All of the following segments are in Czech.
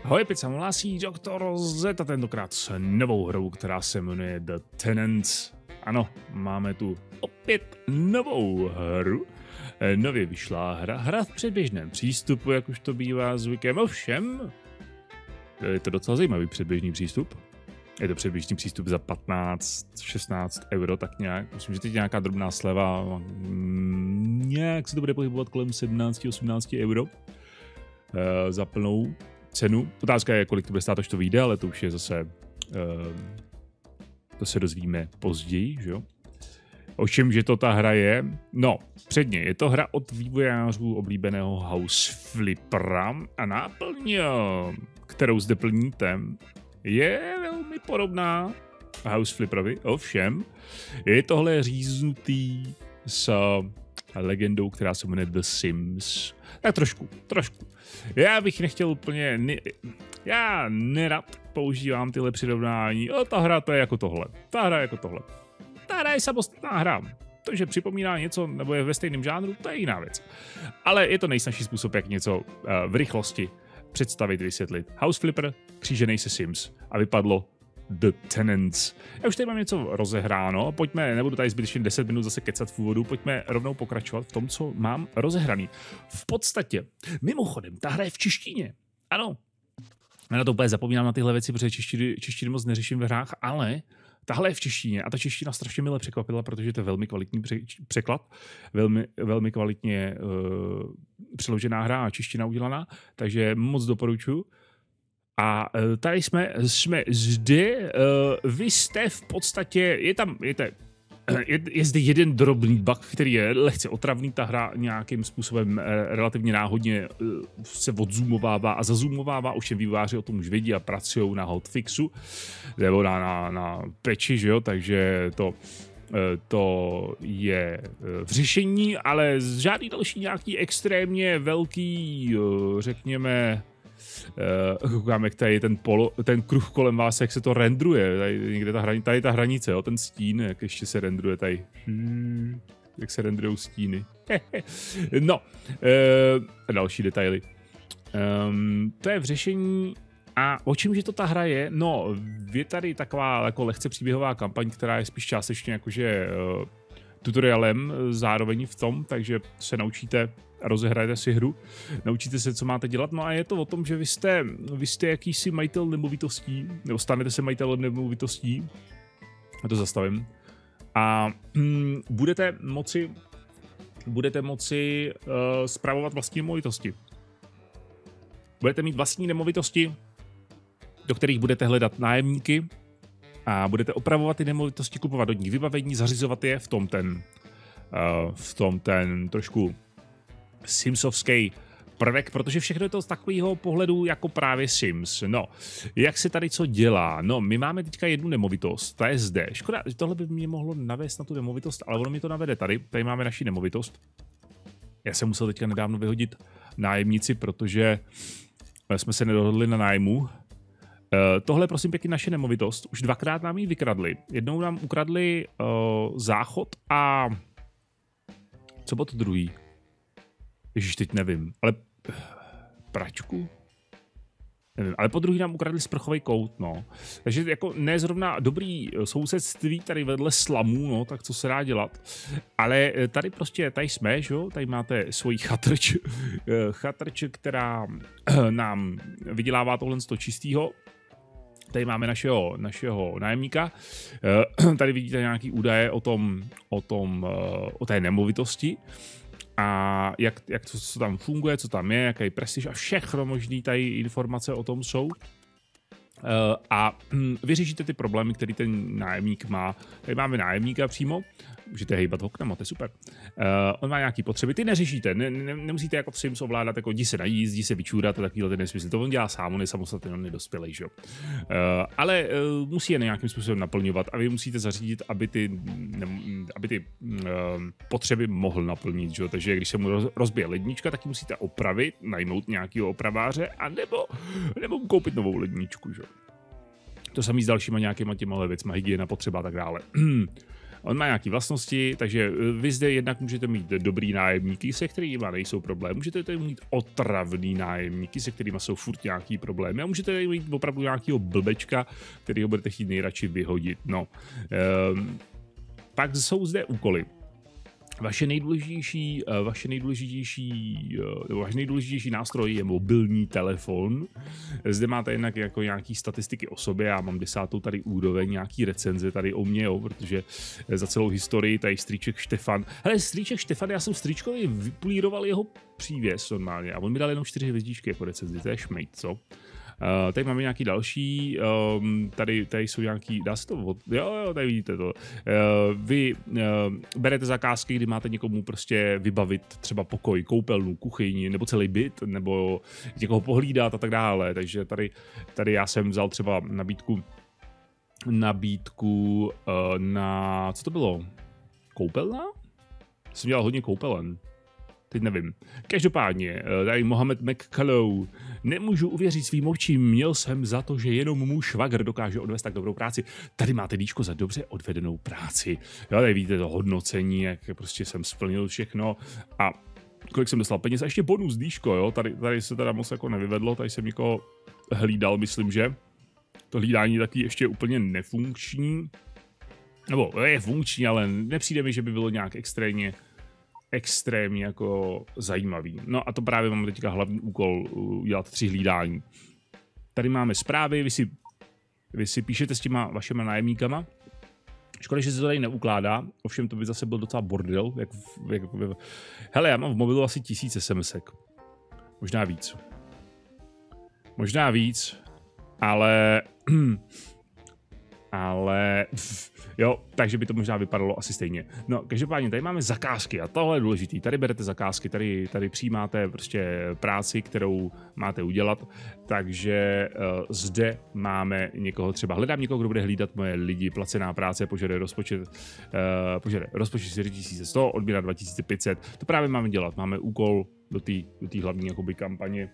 Ahoj, pizza hlásí Doktor Z a tentokrát s novou hrou, která se jmenuje The Tenants. Ano, máme tu opět novou hru. Nově vyšlá hra v předběžném přístupu, jak už to bývá zvykem. Ovšem, je to docela zajímavý předběžný přístup. Je to předběžný přístup za 15-16 euro, tak nějak. Myslím, že teď nějaká drobná sleva. Nějak se to bude pohybovat kolem 17-18 euro za plnou cenu. Otázka je, kolik to bude stát, až to vyjde, ale to už je zase, to se dozvíme později, že jo? O čem, že to ta hra je? No, předně, je to hra od vývojářů oblíbeného House Flippera a náplň, kterou zde plníte, je velmi podobná House Flipperovi, ovšem, je tohle říznutý s legendou, která se jmenuje The Sims. Tak trošku. Já bych nechtěl úplně, já nerad používám tyhle přirovnání, ta hra to je jako tohle, ta hra je samostatná hra. To, že připomíná něco nebo je ve stejném žánru, to je jiná věc. Ale je to nejsnažší způsob, jak něco v rychlosti představit, vysvětlit. House Flipper kříženej se Sims a vypadlo The Tenants. Já už tady mám něco rozehráno, pojďme, nebudu tady zbytečně 10 minut zase kecat v úvodu, pojďme rovnou pokračovat v tom, co mám rozehraný. V podstatě, mimochodem, ta hra je v češtině. Ano, já na to úplně zapomínám na tyhle věci, protože češtinu moc neřeším ve hrách, ale tahle je v češtině a ta čeština strašně mile překvapila, protože to je velmi kvalitní překlad, velmi kvalitně přeložená hra a čeština udělaná, takže moc doporučuji. A tady jsme zde, vy jste v podstatě, je zde jeden drobný bug, který je lehce otravný, ta hra nějakým způsobem relativně náhodně se odzoomovává a zazoomovává, už vývojáři o tom už vědí a pracují na hotfixu, nebo na patchi, že jo, takže to je v řešení, ale žádný další nějaký extrémně velký, řekněme, koukáme, jak tady je ten kruh kolem vás, jak se to rendruje, tady ta hranice, jo, ten stín, jak ještě se rendruje tady, jak se rendrujou stíny. No, další detaily. To je v řešení a o čem, že to ta hra je? No, je tady taková jako lehce příběhová kampaň, která je spíš částečně jakože tutoriálem zároveň v tom, takže se naučíte a rozehrajete si hru, naučíte se, co máte dělat, no a je to o tom, že vy jste jakýsi majitel nemovitostí, nebo stanete se majitelem nemovitostí, já to zastavím, a budete moci spravovat vlastní nemovitosti. Budete mít vlastní nemovitosti, do kterých budete hledat nájemníky a budete opravovat ty nemovitosti, kupovat od nich vybavení, zařizovat je v tom ten trošku simsovský prvek, protože všechno je to z takového pohledu jako právě Sims. No, jak se tady co dělá? No, my máme teďka jednu nemovitost, ta je zde. Škoda, tohle by mě mohlo navést na tu nemovitost, ale ono mi to navede tady. Tady máme naši nemovitost. Já jsem musel teďka nedávno vyhodit nájemníci, protože jsme se nedohodli na nájmu. Tohle je prosím pěkně naše nemovitost. Už dvakrát nám ji vykradli. Jednou nám ukradli záchod a co bylo to druhý? Ježiš, teď nevím, ale pračku? Nevím, ale po druhý nám ukradli sprchový kout, no. Takže jako ne zrovna dobrý sousedství tady vedle slamů, no, tak co se dá dělat. Ale tady prostě, tady jsme, že jo, tady máte svoji chatrč, která nám vydělává tohle z toho čistýho. Tady máme našeho nájemníka. Tady vidíte nějaký údaje o té nemovitosti. A jak to, co tam funguje, co tam je, jaký prestiž a všechno možný tady informace o tom jsou. A vyřešíte ty problémy, který ten nájemník má. Tady máme nájemníka přímo, můžete hejbat oknem, to je super. On má nějaké potřeby, ty neřešíte, nemusíte jako v Sims ovládat, jako jdi se najíst, jdi se vyčůrat a takovýhle ten nesmysl. To on dělá sám, on je samostatný, on je dospělej, že jo. Ale musí je nějakým způsobem naplňovat a vy musíte zařídit, aby ty potřeby mohl naplnit, že jo. Takže když se mu rozbije lednička, tak ji musíte opravit, najmout nějakého opraváře a nebo mu koupit novou ledničku, že jo. To samý s dalšíma nějakýma těma věcma, hygiena, potřeba a tak dále. On má nějaké vlastnosti, takže vy zde jednak můžete mít dobrý nájemníky, se kterými nejsou problémy. Můžete tady mít otravný nájemníky, se kterými jsou furt nějaký problémy. A můžete tady mít opravdu nějakého blbečka, kterýho budete chtít nejradši vyhodit. No. Pak jsou zde úkoly. Váš nejdůležitější nástroj je mobilní telefon. Zde máte jednak jako nějaký statistiky o sobě, já mám 10. tady úroveň, nějaký recenze tady o mě, jo, protože za celou historii tady strýček Štefan. Hele, strýček Štefan, já jsem strýčkovi vypolíroval jeho přívěs normálně a on mi dal jenom 4 hvězdičky jako recenzi, to je šmejt, co? Tady máme nějaký další, tady jsou nějaký, dá se to, jo, tady vidíte to. Vy berete zakázky, kdy máte někomu prostě vybavit třeba pokoj, koupelnu, kuchyň, nebo celý byt, nebo někoho pohlídat a tak dále, takže tady já jsem vzal třeba nabídku na, co to bylo? Koupelna? Jsem dělal hodně koupelen. Teď nevím. Každopádně, tady Mohamed McCullough. Nemůžu uvěřit svým očím, měl jsem za to, že jenom můj švagr dokáže odvést tak dobrou práci. Tady máte díčko za dobře odvedenou práci. Jo, tady vidíte to hodnocení, jak prostě jsem splnil všechno a kolik jsem dostal peněz a ještě bonus díčko, jo. Tady se teda moc jako nevyvedlo, tady jsem někoho hlídal, myslím, že. To hlídání je taky ještě úplně nefunkční. Nebo je funkční, ale nepřijde mi, že by bylo nějak extrémně jako zajímavý. No a to právě máme teďka hlavní úkol udělat 3 hlídání. Tady máme zprávy, vy si píšete s těma vašima nájemníkama. Škoda, že se to tady neukládá, ovšem to by zase byl docela bordel. Hele, já mám v mobilu asi 1000 SMSek. Možná víc, ale jo, takže by to možná vypadalo asi stejně. No, každopádně tady máme zakázky a tohle je důležitý. Tady berete zakázky, tady přijímáte prostě práci, kterou máte udělat, takže zde máme někoho, třeba hledám někoho, kdo bude hlídat moje lidi, placená práce, požaduje rozpočet 4100, odběra 2500. To právě máme dělat, máme úkol do té hlavní jakoby kampaně.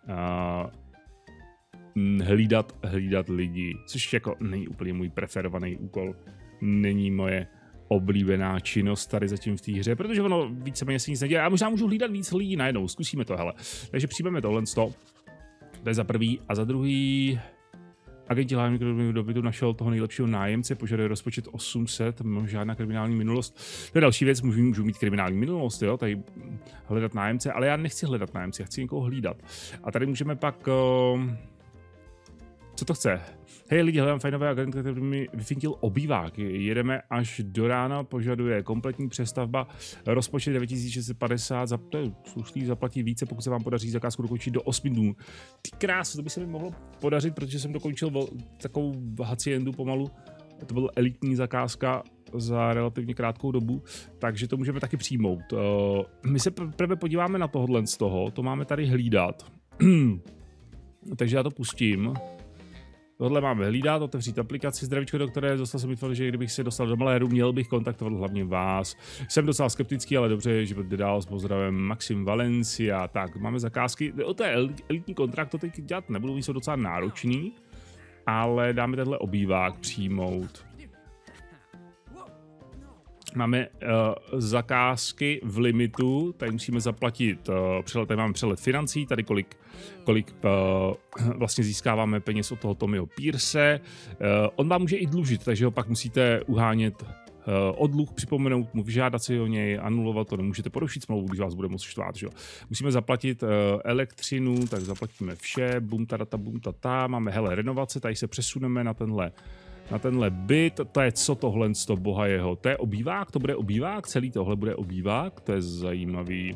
Hlídat lidi, což jako není úplně můj preferovaný úkol, není moje oblíbená činnost tady zatím v té hře, protože ono víceméně se nic nedělá. Já možná můžu hlídat víc lidí najednou, zkusíme to, hele. Takže přijmeme tohle, to je za prvý a za druhý. Agenti hlavní dobytu našel toho nejlepšího nájemce, požaduje rozpočet 800, žádná kriminální minulost. To je další věc, můžu mít kriminální minulost, jo, tady hledat nájemce, ale já nechci hledat nájemce, já chci někoho hlídat. A tady můžeme pak co to chce? Hej lidi, hledám fajnové agent, který mi vyfintil obývák. Jedeme až do rána, požaduje kompletní přestavba, rozpočet 9650, zaplatí více, pokud se vám podaří zakázku dokončit do 8 dnů. Ty krásy, to by se mi mohlo podařit, protože jsem dokončil takovou haciendu pomalu. To byla elitní zakázka za relativně krátkou dobu, takže to můžeme taky přijmout. My se prvé podíváme na tohle z toho, to máme tady hlídat. Takže já to pustím. Tohle máme hlídat, otevřít aplikaci. Zdravíčko, doktore, dostal jsem informaci, že kdybych se dostal do maléru, měl bych kontaktovat hlavně vás. Jsem docela skeptický, ale dobře, že bude dál s pozdravem Maxim Valencia. Tak, máme zakázky. To je elitní kontrakt, to teď dělat nebudu, oni jsou docela náročný, ale dáme tenhle obývák přijmout. Máme zakázky v limitu, tady musíme zaplatit, tady máme přelet financí, tady kolik vlastně získáváme peněz od toho Tommyho Pierce. On vám může i dlužit, takže ho pak musíte uhánět o dluh, připomenout mu, vyžádat si o něj, anulovat to, nemůžete porušit smlouvu, když vás bude moc štvat. Že? Musíme zaplatit elektřinu, tak zaplatíme vše, bum tata, máme hele renovace, tady se přesuneme na tenhle byt, to je co tohle z toho boha jeho, to je obývák, to bude obývák, celý tohle bude obývák, to je zajímavý.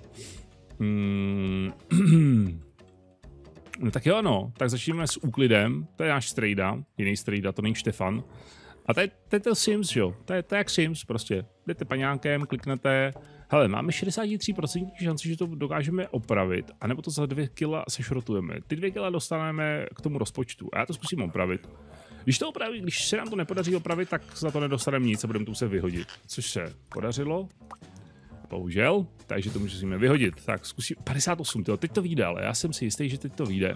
No tak jo, no, tak začneme s úklidem, to je náš strejda, jiný strejda, to není Štefan. A to je to Sims, jo, to je jak Sims prostě, jdete paňákem, kliknete, hele, máme 63% šanci, že to dokážeme opravit, anebo to za 2 kila sešrotujeme. Ty 2 kila dostaneme k tomu rozpočtu a já to zkusím opravit. Když se nám to nepodaří opravit, tak za to nedostaneme nic a budeme to muset vyhodit. Což se podařilo. Bohužel, takže to musíme vyhodit. Tak zkusím, 58, tyjo, teď to vyjde, ale já jsem si jistý, že teď to vyjde.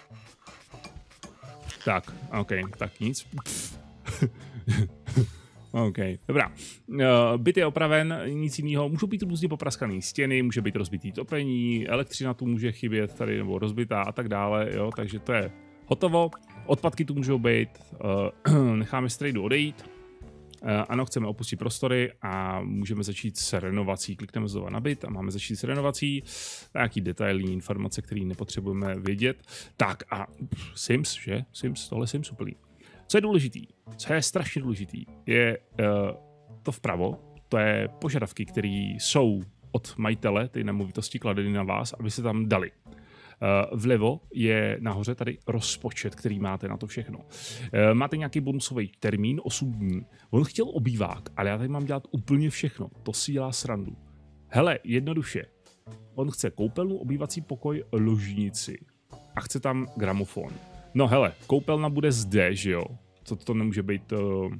Tak, ok, tak nic. OK, dobrá. Byt je opraven, nic jiného. Můžou být různě popraskané stěny, může být rozbitý topení, elektřina tu může chybět tady nebo rozbitá a tak dále, jo, takže to je hotovo. Odpadky tu můžou být, necháme z tradu odejít. Ano, chceme opustit prostory a můžeme začít s renovací. Klikneme znovu na byt a máme začít s renovací. Nějaký detailní informace, které nepotřebujeme vědět. Tak a Sims, že? Sims, tohle Sims úplný. Co je důležitý, co je strašně důležitý, je to vpravo, to je požadavky, které jsou od majitele, ty nemovitosti kladeny na vás, aby se tam dali. Vlevo je nahoře tady rozpočet, který máte na to všechno. Máte nějaký bonusový termín, 8 dní. On chtěl obývák, ale já tady mám dělat úplně všechno. To si dělá srandu. Hele, jednoduše. On chce koupelnu, obývací pokoj, ložnici. A chce tam gramofon. No hele, koupelna bude zde, že jo? Co to nemůže být...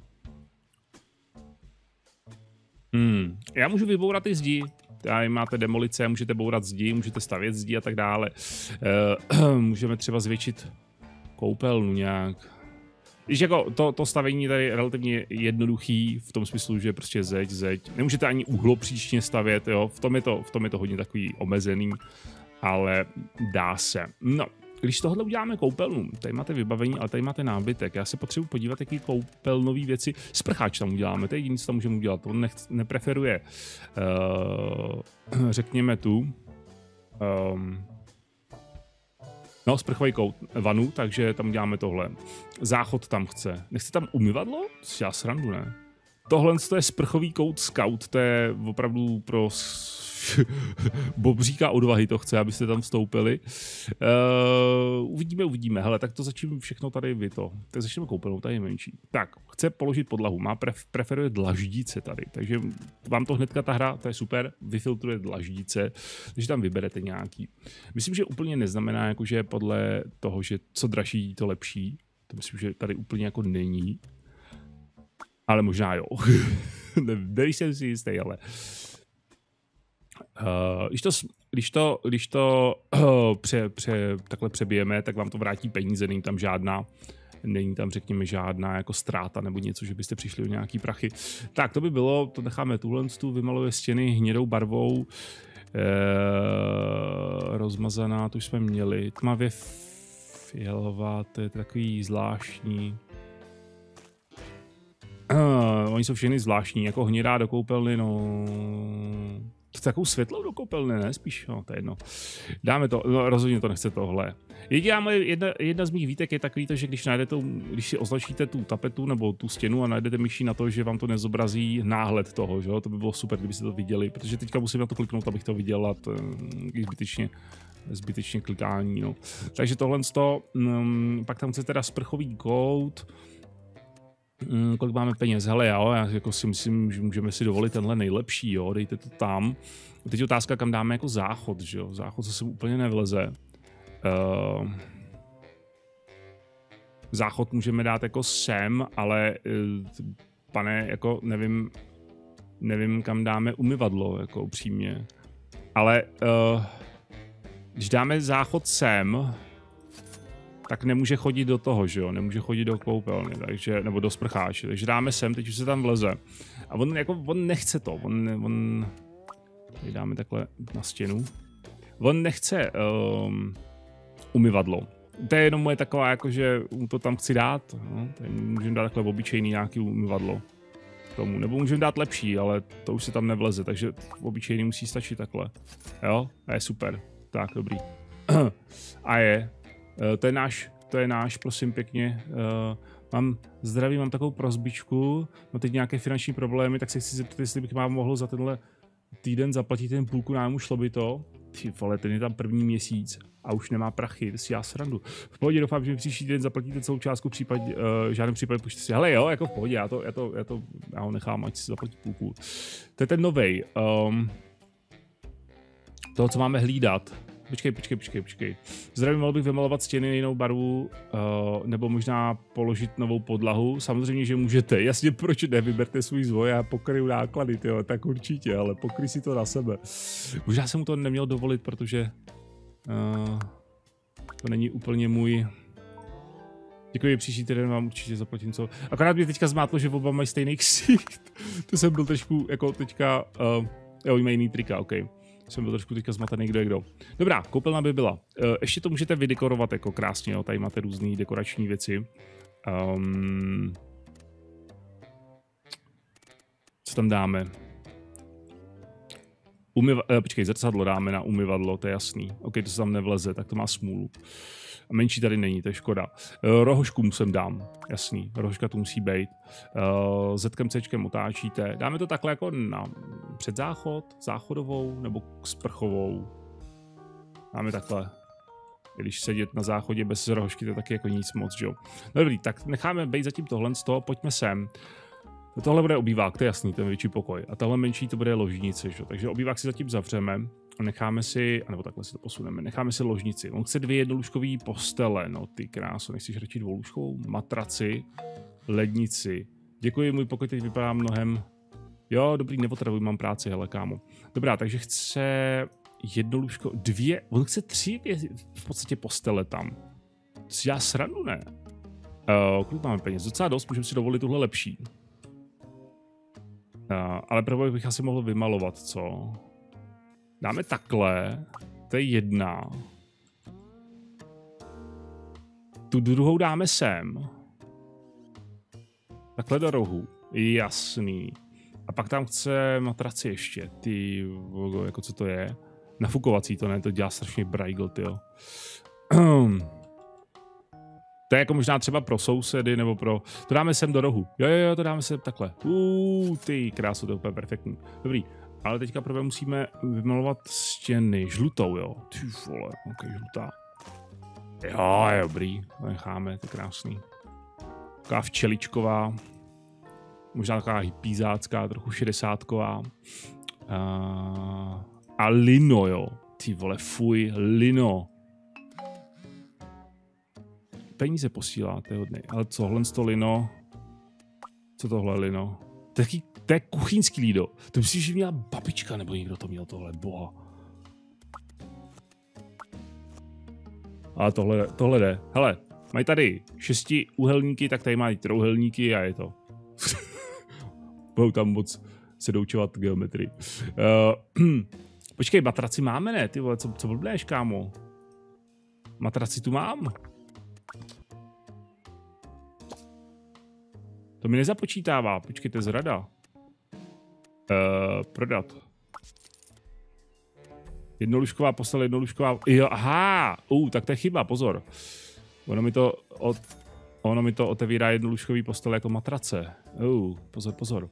Já můžu vybourat i zdi. Tady máte demolice, můžete bourat zdi, můžete stavět zdi a tak dále. Můžeme třeba zvětšit koupelnu nějak. Když jako to stavění tady je relativně jednoduchý, v tom smyslu, že prostě zeď. Nemůžete ani uhlopříčně stavět, jo? V tom je to hodně takový omezený, ale dá se. No. Když tohle uděláme koupelnu, tady máte vybavení, ale tady máte nábytek. Já se potřebuji podívat, jaký koupelnový věci. Sprcháč tam uděláme, to je jediné, co tam můžeme udělat. On nepreferuje, řekněme tu, sprchový kout, vanu, takže tam uděláme tohle. Záchod tam nechce tam umyvadlo? Já srandu, ne? Tohle je sprchový kout Scout, to je opravdu pro bobříka odvahy to chce, abyste tam vstoupili. Uvidíme. Hele, tak to začneme všechno tady Tak začneme koupelnou, tady je menší. Tak, chce položit podlahu, preferuje dlaždice tady, takže vám to hnedka ta hra, to je super, vyfiltruje dlaždice, takže tam vyberete nějaký. Myslím, že úplně neznamená, jako, že podle toho, že co dražší, to lepší. To myslím, že tady úplně jako není. Ale možná jo. Nejsem si jistý, ale... Když to takhle přebijeme, tak vám to vrátí peníze, není tam řekněme žádná jako ztráta nebo něco, že byste přišli o nějaký prachy. Tak to by bylo, to necháme tuhle, vymaluje stěny hnědou barvou, rozmazaná, to už jsme měli, tmavě fialová, to je takový zvláštní. Oni jsou všechny zvláštní, jako hnědá do koupelny, no... Takovou světlou do koupelny, ne? Spíš, no, to je jedno. Dáme to, no, rozhodně to nechce tohle. Jedna z mých výtek je takový, že když si označíte tu tapetu nebo tu stěnu a najdete myší na to, že vám to nezobrazí náhled toho, že? To by bylo super, kdybyste to viděli, protože teďka musím na to kliknout, abych to viděl a to je zbytečně klikání, no. Takže tohle pak tam chce teda sprchový kout. Kolik máme peněz? Hele, jo, já jako si myslím, že můžeme si dovolit tenhle nejlepší, jo, dejte to tam. Teď je otázka, kam dáme jako záchod, že jo, záchod se sem úplně nevleze. Záchod můžeme dát jako sem, ale pane, jako nevím, kam dáme umyvadlo, jako upřímně. Ale když dáme záchod sem, tak nemůže chodit do toho, že jo, nemůže chodit do koupelny, takže, nebo do sprcháče, takže dáme sem, teď už se tam vleze. A on nechce to, on tady dáme takhle na stěnu. On nechce umyvadlo. To je jenom moje taková, jakože to tam chci dát, no, můžeme dát takhle obyčejný nějaký umyvadlo tomu, nebo můžeme dát lepší, ale to už se tam nevleze, takže obyčejný musí stačit takhle, jo, a je super, tak dobrý. A to je náš, prosím pěkně. Mám takovou prosbičku, mám teď nějaké finanční problémy, tak se chci zeptat, jestli bych vám mohl za tenhle týden zaplatit ten půlku nájmu, šlo by to? Ty vole, ten je tam první měsíc a už nemá prachy, to si já srandu. V pohodě, doufám, že mi příští týden zaplatíte celou částku, v žádném případě počtěte si. Hele jo, jako v pohodě, já ho nechám, ať si zaplatí půlku. To je ten novej. Toho, co máme hlídat. Počkej. Zdravím, mohl bych vymalovat stěny jinou barvu, nebo možná položit novou podlahu. Samozřejmě, že můžete. Jasně, proč ne? Vyberte svůj zvoj a pokryju náklady, tyjo, tak určitě, ale pokryj si to na sebe. Možná jsem mu to neměl dovolit, protože to není úplně můj Děkuji, příští týden vám určitě zaplatím co. Akorát mě teďka zmátlo, že oba mají stejný ksicht. To jsem byl trošku jako teďka, jo, mají jiný trika, OK. Jsem byl trošku teďka zmatený, kdo je kdo. Dobrá, koupelna by byla. Ještě to můžete vydekorovat jako krásně, jo. Tady máte různé dekorační věci. Co tam dáme? Počkej, zrcadlo dáme na umyvadlo, to je jasný. OK, to se tam nevleze, tak to má smůlu. A menší tady není, to je škoda. Rohošku musím dám, jasný, rohoška tu musí být. Zetkem Cčkem otáčíte. Dáme to takhle jako na předzáchod, záchodovou nebo sprchovou. Dáme takhle. Když sedět na záchodě bez rohošky, to je taky jako nic moc, jo. Dobrý, tak necháme být zatím tohle z toho, pojďme sem. Tohle bude obývák, to je jasný, ten větší pokoj. A tohle menší to bude ložnice, že? Takže obývák si zatím zavřeme a necháme si, nebo takhle si to posuneme, necháme si ložnici. On chce 2 jednolůžkové postele, no ty kráso, nechceš radši 2lůžkovou? Matraci, lednici. Děkuji, můj pokoj teď vypadá mnohem. Jo, dobrý, nepotravuj, mám práci, hele kámo. Dobrá, takže chce 1 lůžko, 2, on chce 3 v podstatě postele tam. To si dělá srandu, ne? Kolik máme peněz? Docela dost, můžeme si dovolit tuhle lepší. Ale prvně bych asi mohl vymalovat, co? Dáme takhle, to je 1. Tu druhou dáme sem. Takhle do rohu, jasný. A pak tam chce matraci ještě, ty, jako co to je? Nafukovací to ne, to dělá strašně brajgl, tyjo. To je jako možná třeba pro sousedy, nebo pro... To dáme sem do rohu. Jo, to dáme sem takhle. Ty krásu, to je úplně perfektní. Dobrý, ale teďka prvé musíme vymalovat stěny. Žlutou, jo. Ty vole, ok, žlutá. Jo, je dobrý. To necháme, to je krásný. Taková včeličková. Možná taková hypízácká, trochu 60ková. A lino, jo. Ty vole, fuj, lino. Peníze posílá, to je hodný. Ale co, to lino? Co tohle lino? To je kuchyňský lído. To myslíš, že měla babička, nebo někdo to měl tohle, boha. Ale tohle jde. Hele, mají tady 6 úhelníky, tak tady mají trouhelníky a je to. Budou tam moc se doučovat geometrii. Počkej, matraci máme, ne? Ty vole, co blbneš, kámo? Matraci tu mám. To mi nezapočítává, počkejte, zrada. Prodat. Jednolůžková postele, jednolůžková... Jo, aha! Tak to je chyba, pozor. Ono mi to otevírá jednolůžkový postele jako matrace. Pozor.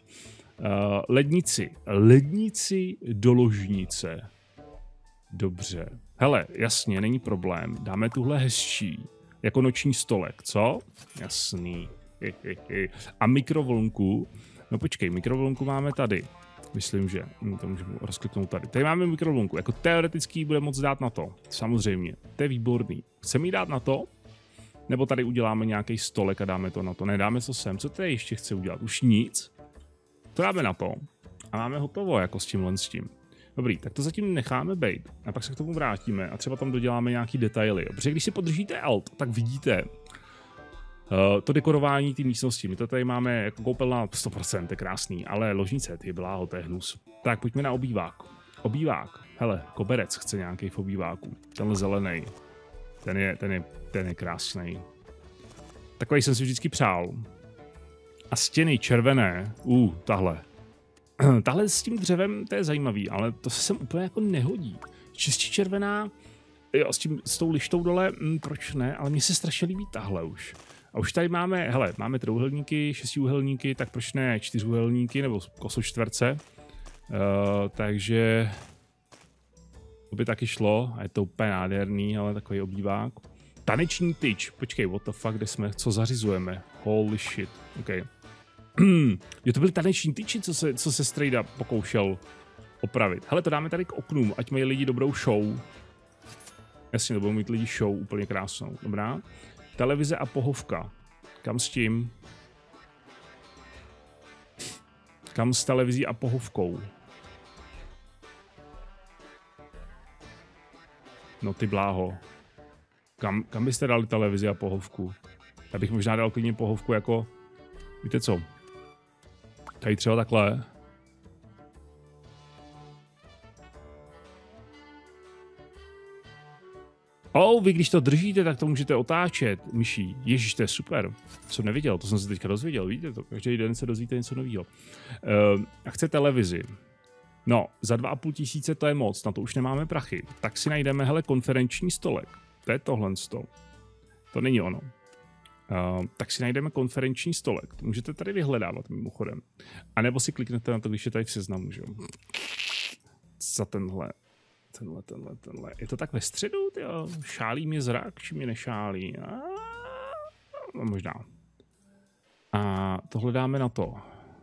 Lednici do ložnice. Dobře. Hele, jasně, není problém. Dáme tuhle hezčí. Jako noční stolek, co? Jasný. A mikrovlnku. No počkej, mikrovlnku máme tady. Myslím, že to můžeme rozkliknout tady. Tady máme mikrovlnku. Jako teoreticky bude moc dát na to. Samozřejmě. To je výborný. Chceme jí dát na to? Nebo tady uděláme nějaký stolek a dáme to na to? Nedáme to sem. Co tady ještě chce udělat? Už nic. To dáme na to. A máme hotovo jako s tímhle s tím. Dobrý, tak to zatím necháme být. A pak se k tomu vrátíme a třeba tam doděláme nějaký detaily. Protože když si podržíte Alt, tak vidíte to dekorování té místnosti. My to tady máme jako koupelna 100%, to je krásný, ale ložnice, ty bláho, to je hnus. Tak pojďme na obývák. Obývák. Hele, koberec chce nějaký v obýváku. Tenhle zelený. Ten je krásný. Takový jsem si vždycky přál. A stěny červené. Tahle s tím dřevem, to je zajímavý, ale to se sem úplně jako nehodí. Čistě červená, jo, s tou lištou dole, proč ne, ale mně se strašně líbí tahle už. A už tady máme, hele, máme trouhelníky, 6úhelníky, tak proč ne 4úhelníky nebo kosočtverce. Takže to by taky šlo a je to úplně nádherný, ale takový obývák. Taneční tyč, počkej, what the fuck, kde jsme, co zařizujeme? Holy shit, ok. Jo, to byly taneční tyči, co se Strejda pokoušel opravit. Hele, to dáme tady k oknům, ať mají lidi dobrou show. Jasně, to budou mít lidi show úplně krásnou, dobrá. Televize a pohovka. Kam s tím? Kam s televizí a pohovkou? No ty bláho. Kam byste dali televizi a pohovku? Já bych možná dal klidně pohovku jako, víte co, tady třeba takhle. Vy když to držíte, tak to můžete otáčet, myší. Ježíš, to je super. To jsem neviděl, to jsem se teďka dozvěděl, víte to? Každý den se dozvíte něco nového. A chce televizi. No, za 2,5 tisíce to je moc, na to už nemáme prachy. Tak si najdeme, hele, konferenční stolek. To je tohle stol. To není ono. Tak si najdeme konferenční stolek. To můžete tady vyhledávat mimochodem. A nebo si kliknete na to, když je tady v seznamu, že jo. Za tenhle. Je to tak ve středu, tyjo? Šálí mě zrak, či mě nešálí? No, možná. A tohle dáme na to.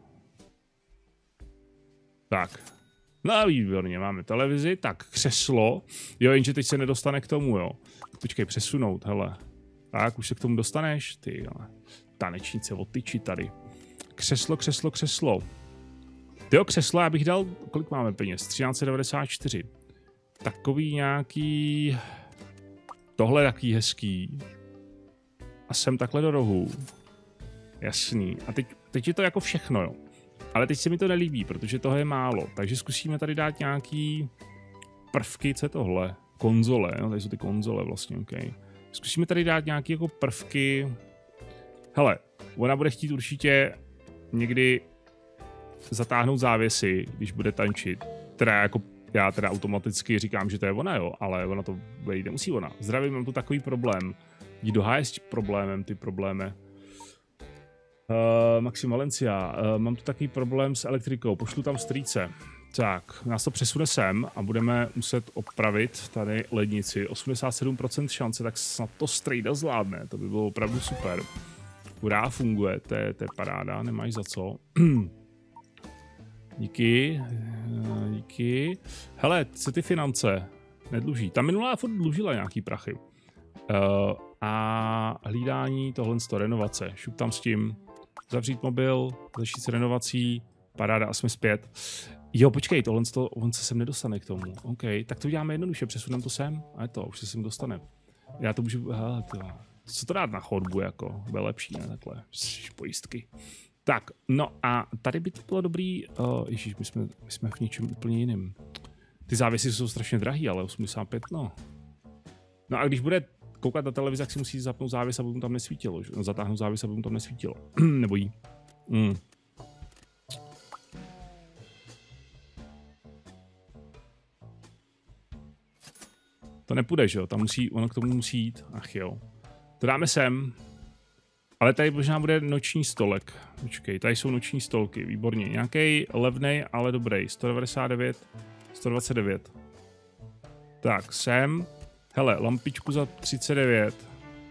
Tak. No výborně, máme televizi. Tak, křeslo. Jo, jenže teď se nedostane k tomu, jo. Počkej, přesunout, hele. Tak, už se k tomu dostaneš? Ty, jo. Tanečnice od tyči tady. Křeslo. Tyjo, křeslo, já bych dal, kolik máme peněz? 1394. Takový nějaký... Tohle je takový hezký. A sem takhle do rohu. Jasný. A teď je to jako všechno, jo. Ale teď se mi to nelíbí, protože toho je málo. Takže zkusíme tady dát nějaký prvky, co je tohle? Konzole, no tady jsou ty konzole vlastně, ok. Zkusíme tady dát nějaký jako prvky. Hele, ona bude chtít určitě někdy zatáhnout závěsy, když bude tančit. Teda jako já teda automaticky říkám, že to je ona, jo, ale ona to být nemusí ona. Zdravím, mám tu takový problém. Jdi do háje s problémem, ty problémy. Maxim Valencia, mám tu takový problém s elektrikou, pošlu tam strýce. Tak, nás to přesune sem a budeme muset opravit tady lednici. 87% šance, tak snad to strejda zvládne, to by bylo opravdu super. Hurá, funguje, to je paráda, nemáš za co. Díky. Hele, co ty finance? Nedluží. Ta minulá furt dlužila nějaký prachy. A hlídání, tohle renovace. Šup tam s tím. Zavřít mobil, začít s renovací. Paráda, a jsme zpět. Jo, počkej, on se sem nedostane k tomu. OK, tak to uděláme jednoduše, přesuneme to sem. A je to, už se sem dostane. Já to můžu, hele, co to dát na chodbu, jako, bude lepší, ne, takhle, pojistky. Tak, no a tady by to bylo dobrý, ježíš, my jsme v něčem úplně jiném. Ty závěsy jsou strašně drahý, ale 85, no. No a když bude koukat na televizi, tak si musí zapnout závěs, aby mu tam nesvítilo, že? Zatáhnout závěs, aby mu tam nesvítilo. Nebo jí. To nepůjde, že jo, ono k tomu musí jít, ach jo. To dáme sem. Ale tady možná bude noční stolek. Počkej, tady jsou noční stolky, výborně. Nějaký levnej, ale dobrý. 199, 129. Tak, sem. Hele, lampičku za 39.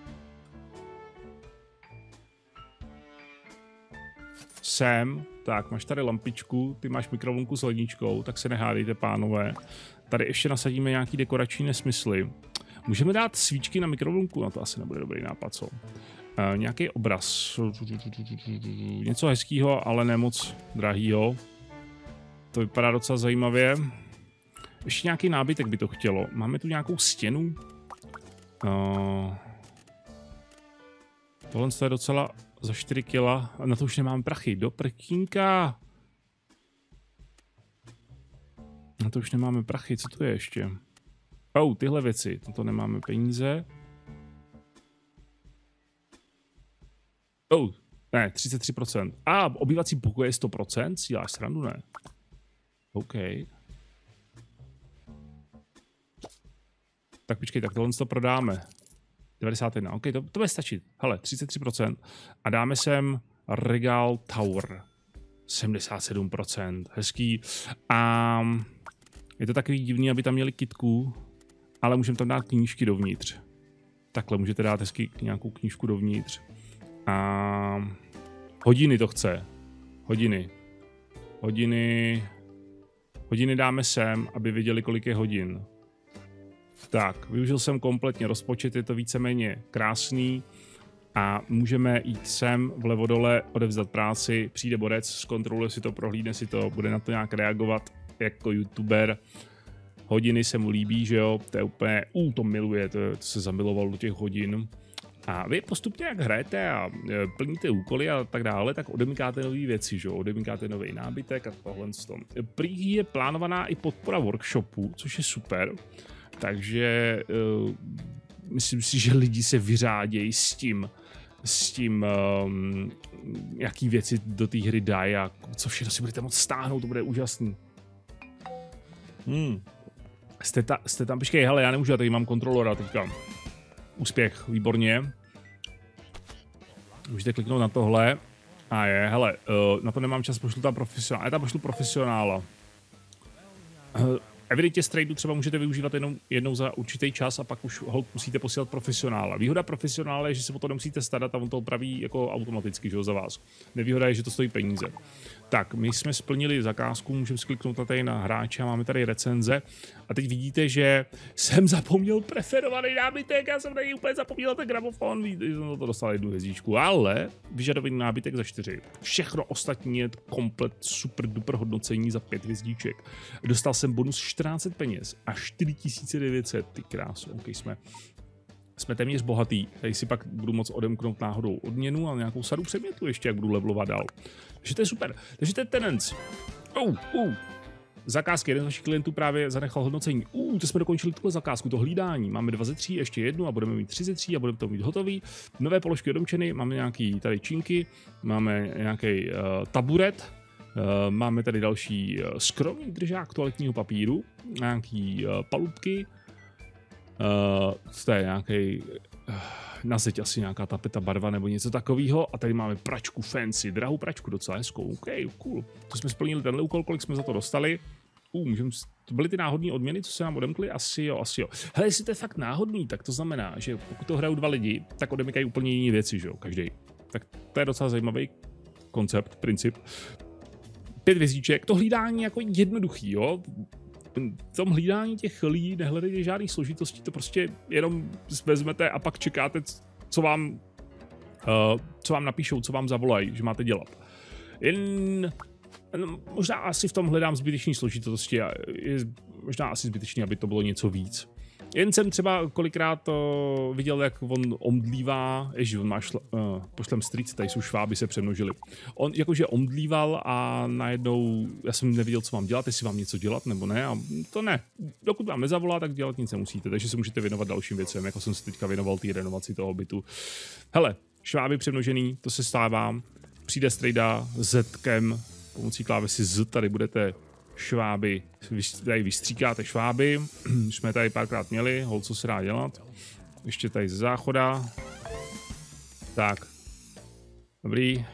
Sem. Tak, máš tady lampičku, ty máš mikrovlnku s ledničkou, tak se nehádejte, pánové. Tady ještě nasadíme nějaký dekorační nesmysly. Můžeme dát svíčky na mikrovlnku? No to asi nebude dobrý nápad, co? Nějaký obraz. Něco hezkýho, ale ne moc drahýho. To vypadá docela zajímavě. Ještě nějaký nábytek by to chtělo. Máme tu nějakou stěnu. Tohle je docela za 4 kila. Na to už nemám prachy. Do prkínka. Na to už nemáme prachy. Co to je ještě? Tyhle věci. Na to nemáme peníze. Ne, 33%. Obývací pokoje je 100%? Si děláš srandu, ne? OK. Tak počkej, tak tohle to prodáme. 91, OK, to bude stačit. Hele, 33%. A dáme sem Regal Tower. 77%. Hezký. A je to takový divný, aby tam měli kitku, ale můžeme tam dát knížky dovnitř. Takhle můžete dát hezky nějakou knížku dovnitř. A hodiny to chce. Hodiny dáme sem, aby viděli, kolik je hodin. Tak, využil jsem kompletně rozpočet, je to víceméně krásný a můžeme jít sem vlevo dole, odevzdat práci, přijde borec, zkontroluje si to, prohlídne si to, bude na to nějak reagovat jako youtuber. Hodiny se mu líbí, že jo, to je úplně, to miluje, to se zamiloval do těch hodin. A vy postupně, jak hrajete a plníte úkoly a tak dále, tak odemykáte nové věci, že jo? Odemykáte nový nábytek a tohle z toho. Prý je plánovaná i podpora workshopu, což je super. Takže myslím si, že lidi se vyřádějí s tím, jaký věci do té hry dají a co všechno si budete moct stáhnout, to bude úžasný. Jste tam, počkej, hele, já nemůžu, já tady mám kontrolora teďka. Úspěch, výborně. Můžete kliknout na tohle. A je, hele, na to nemám čas, pošlu tam profesionála. Já tam pošlu profesionála. Evidentně z tradu třeba můžete využívat jenom jednou za určitý čas a pak už hold musíte posílat profesionála. Výhoda profesionála je, že se o to nemusíte starat a on to opraví jako automaticky, že jo, za vás. Nevýhoda je, že to stojí peníze. Tak, my jsme splnili zakázku, můžeme skliknout tady na hráče a máme tady recenze. A teď vidíte, že jsem zapomněl preferovaný nábytek, já jsem tady úplně zapomněl ten gramofon, jsem to dostal 1 hvězdičku, ale vyžadovaný nábytek za 4. Všechno ostatní je komplet super duper hodnocení za 5 hvězdiček. Dostal jsem bonus 14 peněz a 4900, ty krásu, ok, jsme téměř bohatý, tady si pak budu moct odemknout náhodou odměnu a nějakou sadu předmětů ještě, jak budu levelovat dál. Takže to je super, takže to je tendenc. Zakázky, jeden z našich klientů právě zanechal hodnocení. To jsme dokončili tuhle zakázku, to hlídání. Máme 2 ze 3, ještě jednu a budeme mít 3 ze 3 a budeme to mít hotový. Nové položky odomčeny, máme nějaký tady činky, máme nějaký taburet, máme tady další skromný držák toaletního papíru, nějaký palubky, to je nějaký na zeď asi nějaká tapeta barva nebo něco takového a tady máme pračku fancy, drahou pračku, docela hezkou, ok, cool. To jsme splnili tenhle úkol, kolik jsme za to dostali. To byly ty náhodné odměny, co se nám odemkly? Asi jo. Hele, jestli to je fakt náhodný, tak to znamená, že pokud to hrajou 2 lidi, tak odemykají úplně jiné věci, že jo, každý. Tak to je docela zajímavý koncept, princip. 5 hvězdiček, to hlídání jako jednoduchý, jo. V tom hlídání těch lidí nehledejte žádný složitosti, to prostě jenom vezmete a pak čekáte, co vám napíšou, co vám zavolají, že máte dělat. Možná asi v tom hledám zbytečný složitosti a je možná asi zbytečný, aby to bylo něco víc. Jen jsem třeba kolikrát viděl, jak on omdlívá, on má pošlem strýc, tady jsou šváby se přemnožili. On jakože omdlíval a najednou, já jsem nevěděl, co mám dělat, jestli mám něco dělat nebo ne, a to ne. Dokud vám nezavolá, tak dělat nic nemusíte, takže se můžete věnovat dalším věcem, jako jsem se teďka věnoval té renovaci toho bytu. Hele, šváby přemnožený, to se stává, přijde strejda s zetkem, pomocí klávesy Z, tady budete šváby, tady vystříkáte šváby, už jsme tady párkrát měli, hold, co se dá dělat. Ještě tady ze záchoda. Tak. Dobrý.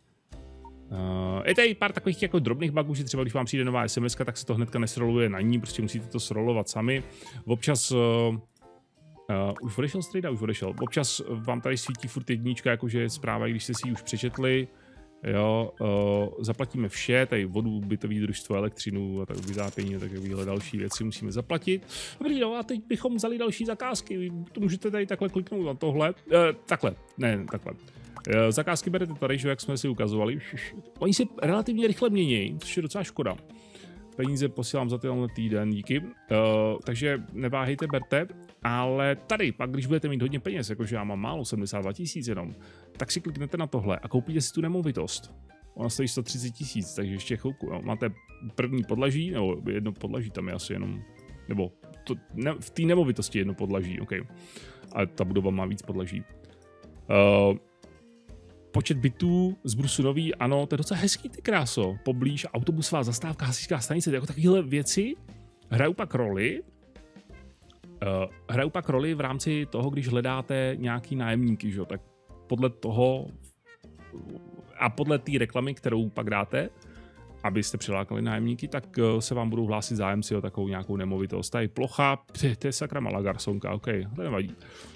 Je tady pár takových jako drobných bugů, že třeba když vám přijde nová SMS, tak se to hnedka nesroluje na ní, prostě musíte to srolovat sami. Občas už odešel strejda, už odešel. Občas vám tady svítí furt jednička, jakože je zpráva, když jste si ji už přečetli. Jo, zaplatíme vše, tady vodu, bytový družstvo, elektřinu a tak vytápění, tak takovéhle další věci musíme zaplatit. Dobrý, no a teď bychom vzali další zakázky, to můžete tady takhle kliknout na tohle, takhle. Zakázky berete tady, že jak jsme si ukazovali, oni se relativně rychle mění, což je docela škoda. Peníze posílám za tenhle týden, díky, takže neváhejte, berte. Ale tady, pak když budete mít hodně peněz, jakože já mám málo, 72 000 jenom, tak si kliknete na tohle a koupíte si tu nemovitost. Ona stojí 130 000, takže ještě chvilku. Jo. Máte první podlaží, nebo jedno podlaží, tam je asi jenom, nebo to, ne, v té nemovitosti jedno podlaží, ok. Ale ta budova má víc podlaží. Počet bytů z brusu nový, ano, to je docela hezký, ty kráso. Poblíž autobusová zastávka, hasičská stanice, jako takovéhle věci hrajou pak roli v rámci toho, když hledáte nějaký nájemníky, že? Tak podle toho a podle té reklamy, kterou pak dáte, abyste přilákali nájemníky, tak se vám budou hlásit zájemci o takovou nějakou nemovitost. Tady plocha, to je sakra malá garsonka, ok, to nevadí.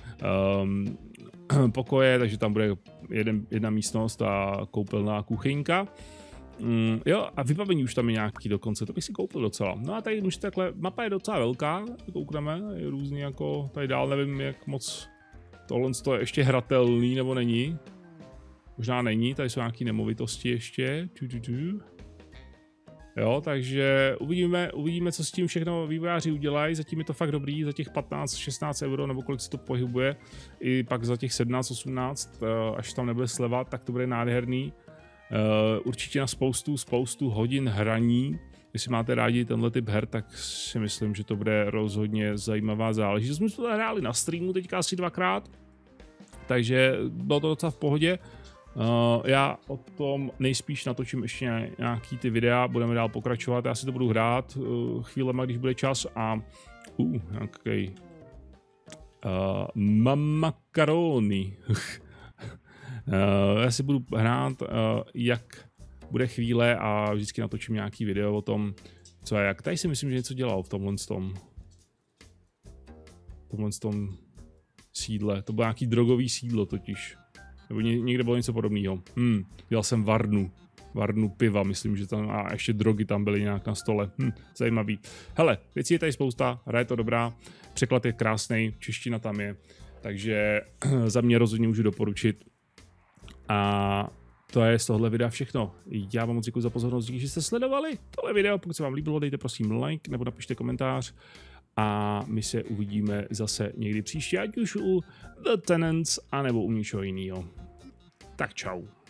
Pokoje, takže tam bude jedna místnost a koupelná kuchyňka. Jo, a vybavení už tam je nějaký dokonce, to bych si koupil docela. No a tady můžete takhle, mapa je docela velká, koukneme, je různý jako, tady dál nevím, jak moc tohle je ještě hratelný, nebo není. Možná není, tady jsou nějaké nemovitosti ještě. Jo, takže uvidíme, co s tím všechno vývojáři udělají. Zatím je to fakt dobrý, za těch 15-16 euro, nebo kolik se to pohybuje, i pak za těch 17-18, až tam nebude sleva, tak to bude nádherný. Určitě na spoustu hodin hraní. Jestli máte rádi tenhle typ her, tak si myslím, že to bude rozhodně zajímavá záležitost. My jsme to hráli na streamu teďka asi 2krát, takže bylo to docela v pohodě. Já o tom nejspíš natočím ještě nějaký ty videa, budeme dál pokračovat, já si to budu hrát chvílema, když bude čas a nějaký mamakarony. Já si budu hrát, jak bude chvíle a vždycky natočím nějaký video o tom, co a jak. Tady si myslím, že něco dělal v tomhle sídle. To bylo nějaký drogový sídlo totiž. Nebo někde bylo něco podobného. Dělal jsem varnu piva, myslím, že tam a ještě drogy tam byly nějak na stole. Zajímavý. Hele, věcí je tady spousta, hra je to dobrá, překlad je krásný, čeština tam je, takže za mě rozhodně můžu doporučit. A to je z tohle videa všechno. Já vám moc děkuji za pozornost, díky, že jste sledovali tohle video. Pokud se vám líbilo, dejte prosím like nebo napište komentář. A my se uvidíme zase někdy příště, ať už u The Tenants, anebo u něčeho jiného. Tak čau.